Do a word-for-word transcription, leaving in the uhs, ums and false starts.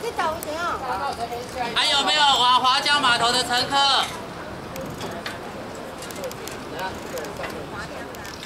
还有没有往华江码头的乘客？